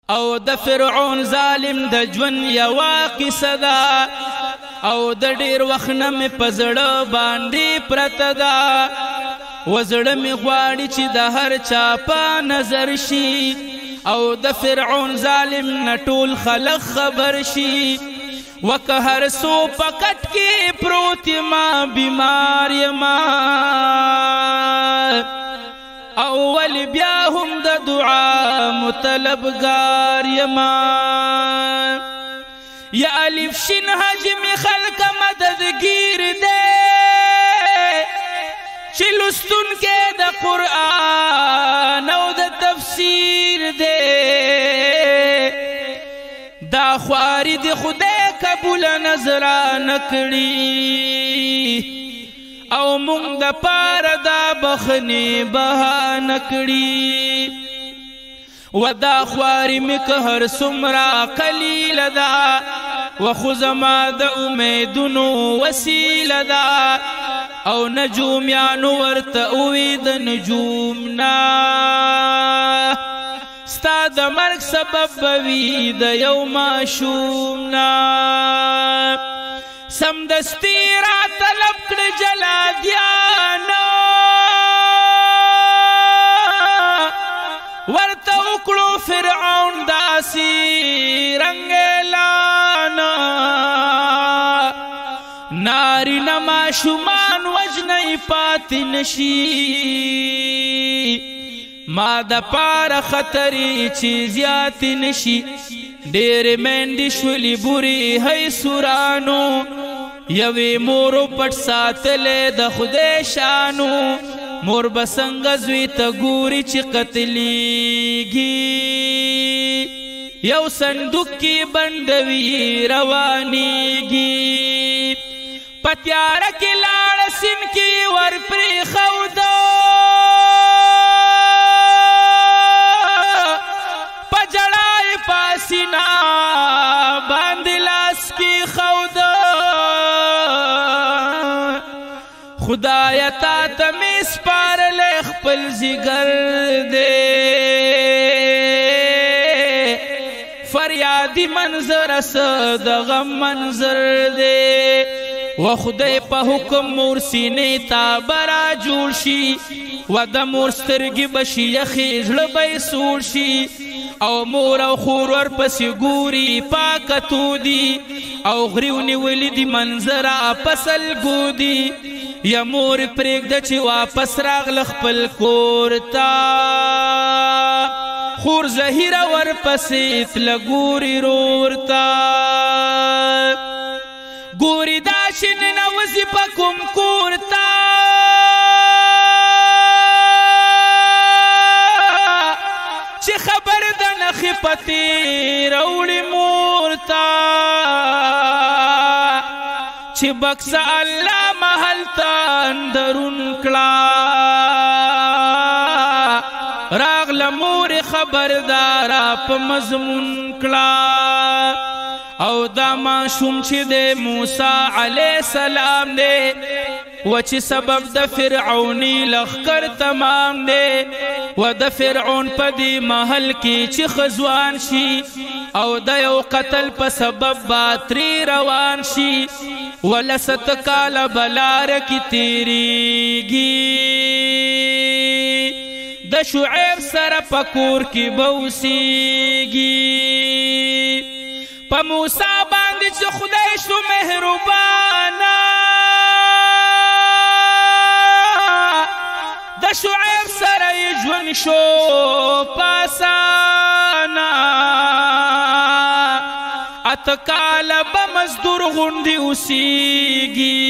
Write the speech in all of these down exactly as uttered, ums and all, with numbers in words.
او د فرعون ظالم د ژوند یوه قصه ده او د ډېر وخت نه مې په زړه باندې پرته ده و زړه مې غواړي چې د هر چا په نظر شي او د فرعون ظالم نه ټول خلق خبر شي وکه هر څو په کټ کې پروت یما بیمار یما اول بیا هم د دعا مطلبگار یما یا الف شین حجم خلق مددگیر دے چی لستن کے دا قرآن او دا تفسیر دے دا خواری دی خدای قبول نظران کړي او مونږ د پاره دا بخنې بهانه کړي و دا خواري مې که هر څومره قلیله ده و خو زما د امیدونو وسیله ده او نجوم یانو ورته اوي د نجوم نه ستا د مرګ سبب بوي د یو ماشوم نه سمدستی را طلب کړ جلادیانو ورته وکړو فرعون داسې رنګ اعلان نارینه ماشومان وژنی پاتې نشي ما د پاره خطرې چې زیاتې نشي ډېرې میندې شولې بورې هی سورانو یوې مورو پټ ساتلې د خدای شانو مور به څنګه زوی ته ګوري چې قتلیږي یو صندوق کې بندوي روانیږي په تیاره کې لاړه سیند کې ور پرېښوده په ژړا یې پاسینه باندې لاس کې ښوده خدایه تا ته مې سپارلی خپل ځیګر دی فریادي منظر څه د غم منظر دی و خدای په حکم مور سینې ته به را جوړ شي و د مور سترګې به شي یخې زړه به یې سوړ شي او مور او خور ورپسې ګوري پاکتو دي او غریو نیولي دي منظره په سلګو دي یا مور پرېږده چې واپس راغله خپل کور ته خور زهیره ورپسې تله ګوري رور ته ګوري دا چې ننوځي په کوم کور ته چې خبر د نښې په تېر وړي مور ته چې بکسه الله محل ته اندرون کړه راغله مور خبرداره په مضمون کړه او دا ماشوم چې د موسی علیه السلام دی و چې سبب د فرعوني لښکر تمام دی و د فرعون په دې محل کې چې خزوان شي او د یو قتل په سبب با ترې روان شي و لست کاله بلاره کې تېرېږي د شعیب سره په کور کې به اوسېږي په موسی باندې چې خدای شو مهربانه د شعیب سره یې ژوند شو په اسانه اته کاله به مزدور غوندې اوسېږي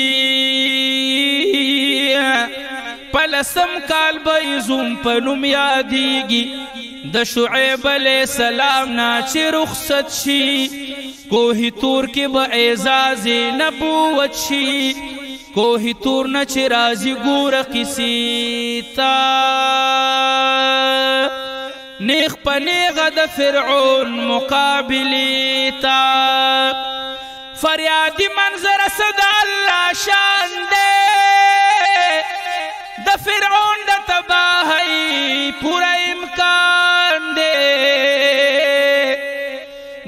په لسم کال به یې زوم په نوم یادېږي د شعیب علیه السلام نه چې رخصت شي کوهی تور کې به اعزاز نبوت شي کوهی تور نه چې راځي ګوره قیسې ته نیغ په نیغه د فرعون مقابلې ته فریادي منظره څه د الله شان دی د فرعون د تباهۍ پوره امکان دی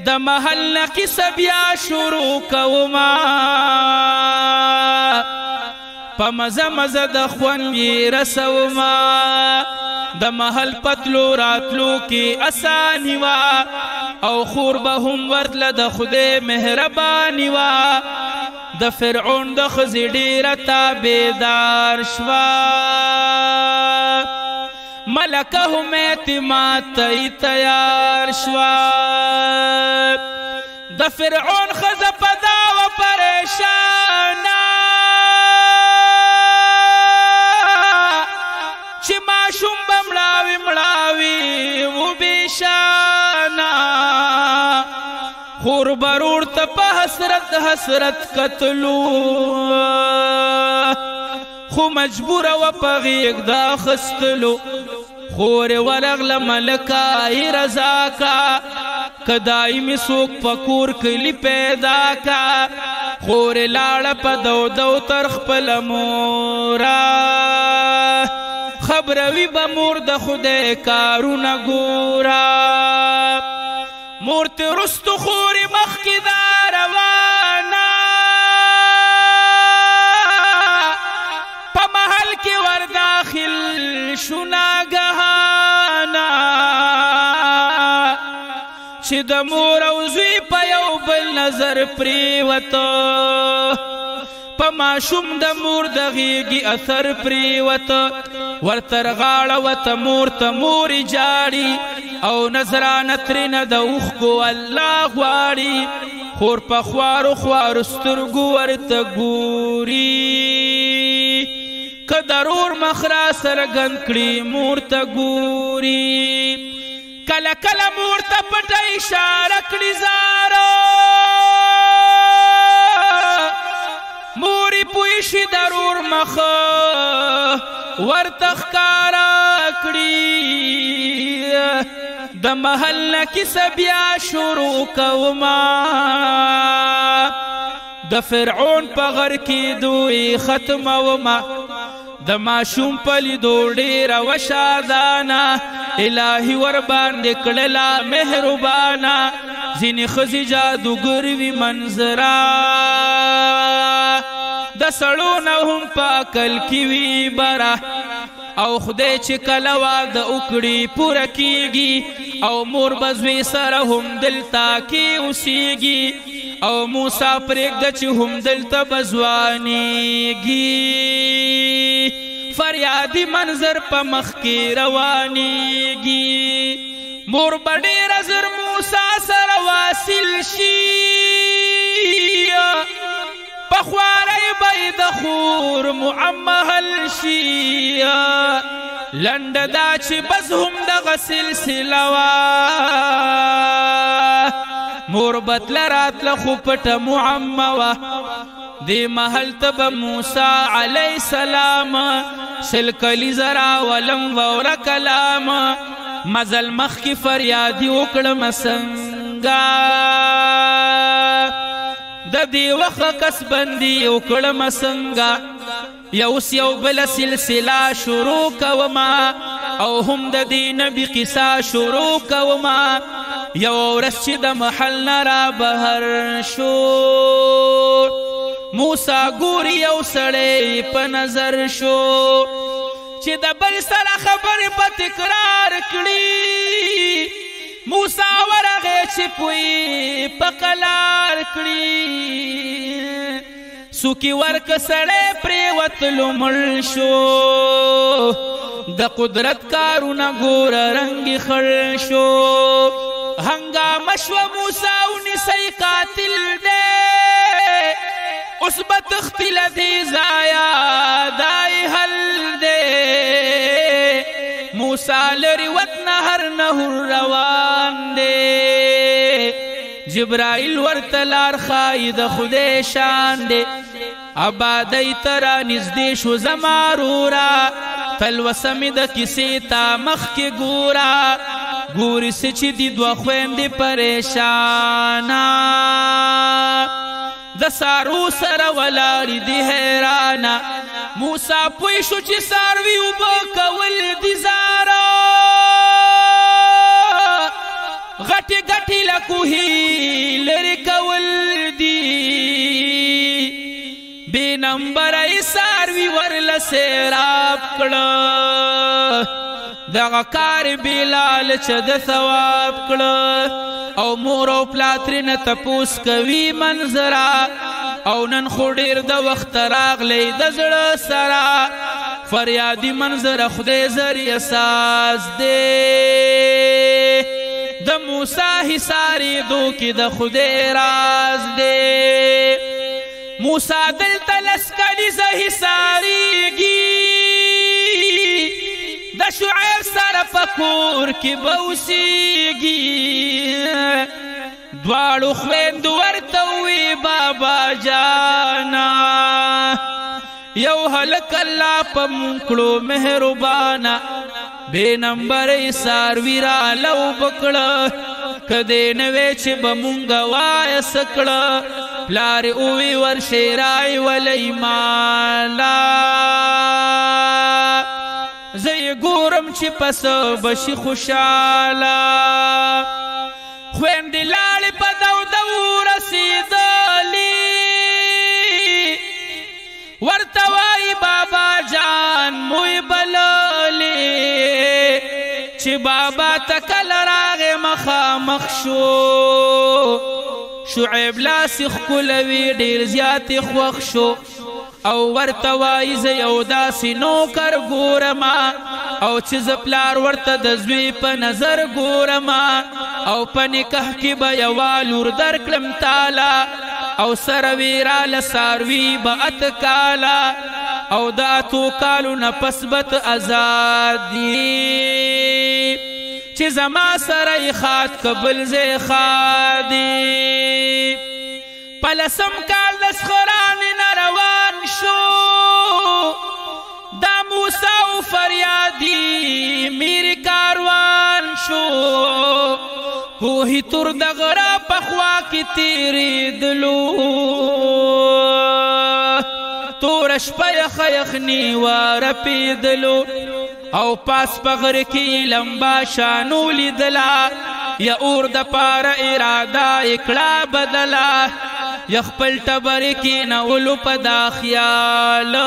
د محل نه کیسه بیا شروع کوما په مزه مزه د خوند یې رسوما د محل پتلو راتلو کې اساني وا او خور به هم ورتله د خدای مهرباني وا د فرعون د ښځې ډېره تابعدار شوه ملکه هم اعتماد ته تیار شوه د فرعون ښځه په دا وه پریشانه چې ماشوم به مړاوي مړاوي وبېشانه خور برور ته په حسرت حسرت کتلو خو مجبوره وه په غېږ د اخیستلو خورې ورغله ملکه ای رضا کا که دایمي څوک په کور کلي پیدا کا خورې لاړه په دو دو تر خپله موره خبروي به مور د خدای کارونه ګوره مور ته رستو خورې مخکې دا روانه په محل کې ورداخل شو ناګهانه چې د مور او زوی په یو بل نظر پرېوته په ماشوم د مور د غېږې اثر پرېوته ورته رغاړه وته مور ته مورې جاړي او نظرانه ترېنه د اوښکو الله غواړي خور په خوارو خوارو سترګو ورته ګوري که ضرور مخ را څرګند کړي مور ته ګوري کله کله مور ته پټه اشاره کړي زاره مورې پوه شي ضرور مخ ورته ښکاره کړي د محل نه کیسه بیا شروع کوما د فرعون په غر کې دوی ختموما د ماشوم په لیدو ډېره وشادانه الهي ورباندې کړله مهربانه ځینې ښځې جادوګر وي منظره د سړو نه هم په عقل کې وي بره او خدای چې کله واده وکړي پوره کیږي او مور به زوی سره هم دلته کې اوسیږي او موسی پرېږده چې هم دلته به ځوانیږي فریادي منظر په مخ کې روانیږي مور به ډېره زر موسی سره واصل شي پخواری بای د خور معمهل شي لنډه دا چې بس هم دغه سلسله وه مور بتله راتله خو پټه معمه وه دې محل ته به موسی علیه السلام سل کلیزه راولم واوره کلام مزل مخکې فریادي وکړمه څنګه د دې وخه کس بندي وکړمه څنګه یوس یو بله سلسله شروع کوما او هم د دې نبي قصه شروع کوما یو ورځ چې د محل نه را بهر شو موسی ګوري یو سړی په نظر شو چې د بل سره خبرې په تکرار کړي موسی ورغی چې پوی په قلار کړي سوکي ورکه سړی پرېوتلو مړ شو د قدرت کارونه ګوره رنګې خړ شو هنګامه شوه موسی ونیسئ قاتل دی اوس به تښتي له دې ځایه دای حل دی موسی لرې وطنه هر نهر روان دی جبرائیل ورته لار ښایي د خدای شان دی ابادۍ ته رانږدې شو زما روره تلوسه مې د کیسې تا مخکې ګوره ګوري څه چې دي دوه خویندې پریشانه د سارو سره ولاړې دي حیرانه موسی پوه شو چې څاروي اوبه کول دي زاره غټي غټي لکوهي لري کول دي بے نمبر ساروی ورل سیراب کړه دغه کار بلال چې د ثواب کړه او مور او پلاترینه تپوس کوي منظره او نن خو ډېر د وخت راغلی د زړه سره فریادي منظره خدای ذریعه ساز دی د موسی حصارېدو کې د خدای راز دی موسی دلته لس کلیزه حصارېږي د شعیب سره په کور کې به اوسېږي دواړو خویندو ورته ووی بابا جانا یو هلک الله په مونږ کړو مهربانه بې نمبرې څاروي راله وبکړه که دې نه وی چې به مونږ وایسه کړه پلار یې ووی ورشئ رایولئ ماله زه یې ګورم چې پسه به شي خوشحاله خویندې لاړې په دو دو رسېدلې ورته وایي بابا جان موی بللې چې بابا ته کله راغې مخامخ شو شعیب لاس ښکلوي ډېر زیات یې خوښ شو او ورته وایي زه یو داسې نوکر ګورمه او چې زه پلار ورته د زوی په نظر ګورمه او په نکاح کې به یوه لور درکړم تاله او سره وی راله څاروي به اته کاله او د اتو کالو نه پس به ته ازاد دي چې زما سره یې خاد که بل ځای خادي په لسم کال د څښرانې نه روان شو دا موسی و فریادي میری کاروان شو کوهی تور د غره په خوا کې تېرېدلو توره شپه یخه یخني وه رپېدلو او پاس په غره کې لمبا شانو لیدله یا اور د پاره اراده یې کړه بدله یا خپل ټبرې کېنولو په دا خیاله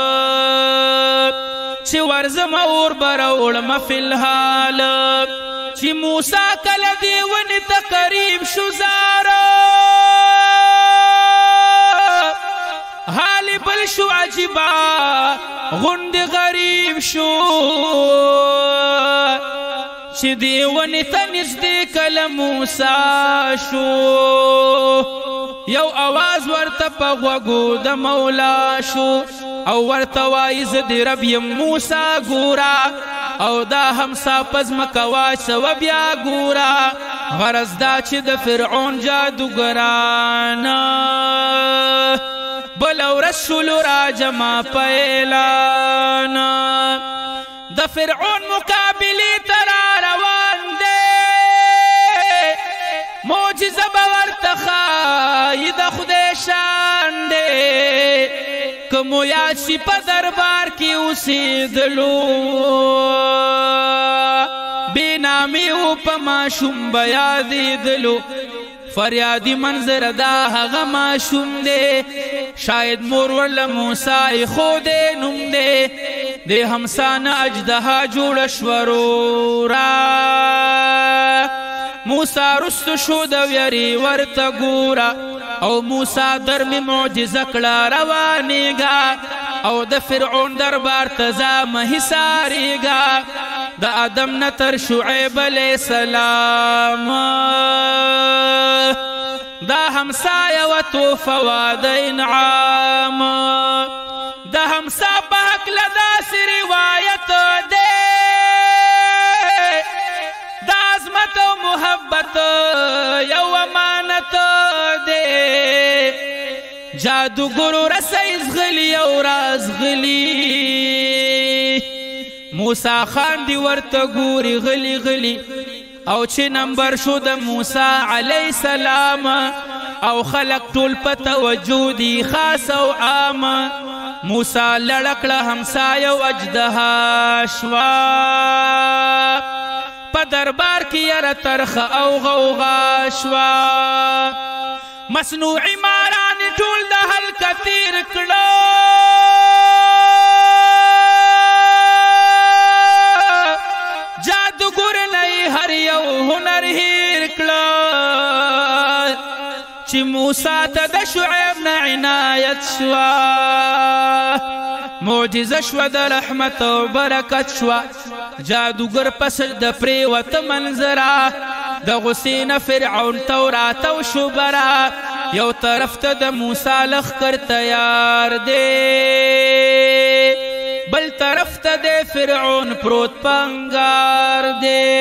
چې ورځمه اور به راوړمه فی الحال چې موسی کله دې ونې ته قریب شو زاره حال بل شو عجیبه غوندې غریب شو چې دې ونې ته نږدې کله موسی شو یو آواز ورته په غوږو د مولا شو او ورته وایي زه د رب یم موسی ګوره او دا همسا په ځمکه واچوه بیا ګوره غرض دا چې د فرعون جادوګرانه بله ورځ شولو راجمع په اعلان د فرعون مقابلې ته را روان دی معجزه به ورته ښایي د خدای شان دی که مو یاد شي په دربار کې اوسېدلو بې نامې و په ماشوم به یادېدلو فریادي منظره دا هغه ماشوم دی شاید مور ورله موسی ایښودی نوم دی د همسا نه اجدها جوړه شوه رورا موسی رستو شو د ویرې ورته ګوره او موسی در مې معجزه کړه روانېږه او د فرعون دربار ته ځه مه حصارېږه د آدم نه تر شعیب علیه السلام دا همسا یوه توفه وه د انعام د همسا په هکله داسې روایت دی د عظمت او محبت یو امانت دی جادوګرو رسۍ زغلي او رازغلي موسی خان دی ورته ګوري غلی غلی او چې نمبر شو د موسی علیه السلام او خلق ټول په توجه دي خاص او عام موسی لړکړه همسا یو اجدها شوا په دربار کې یره ترخه او غوغا شوه مصنوعي ماران ټول د هلکه تیر کړه جادوګر نه یې هر یو هنر هیر کړه چې موسی ته د شعیب نه عنایت شوه معجزه شوه د رحمت او برکت شوه جادوګر پس د پریوته منظره د غصې نه فرعون تورات او شبره یو طرف ته د موسی لښکر تیار دی بل طرف ته د فرعون پروت پنګار دی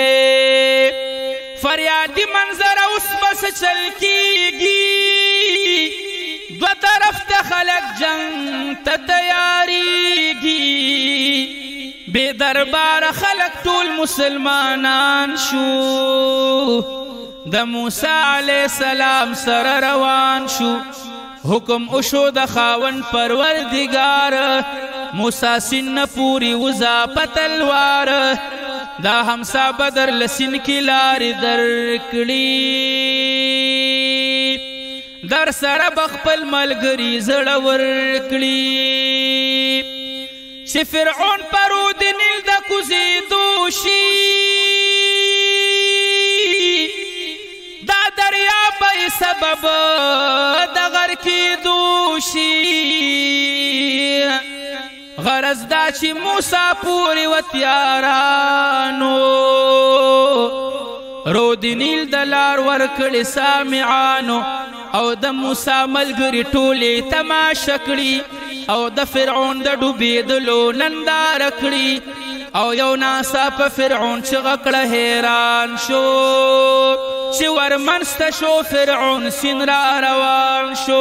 فریادي منظره اوس بس چل کیږي دو طرف ته خلق جنگ ته تیاریږي بے دربار خلق ټول مسلمانان شو د موسی علیہ السلام سره روان شو حکم وشو د خاوند پروردگار موسی سن پوری وزا پتلوار دا همسا بدر لسن کی لار در کړي در سره بخپل ملګری زړه ور کړي چې فرعون پرود نیل د کوزیدو شي دا دریا به سبب د غرق کیدو شي غرض دا چې موسی پوری و تیارانو رو د نیل د لار ورکړي سامعانو او د موسی ملګري ټولې تماشه کړي او د فرعون د ډوبېدلو ننداره کړي او یو ناڅاپه فرعون چغه کړه حیران شو چې ورمنځته شو فرعون سیند را روان شو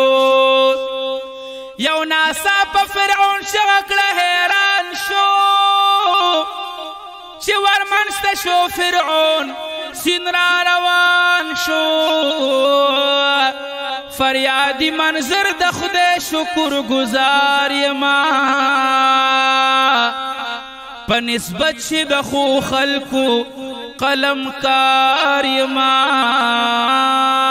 یو ناڅاپه فرعون چغه کړه حیران شو چې ورمنځته شو فرعون سیند را روان شو فریادی منظر د خدای شکر گزار یما په نسبت چې د خو خلکو قلم کار یما